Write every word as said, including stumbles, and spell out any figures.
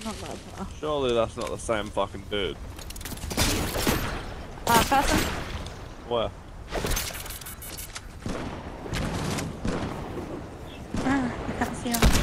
Not bad, though. Surely that's not the same fucking dude. Uh, person? Where? Uh, I can't see him.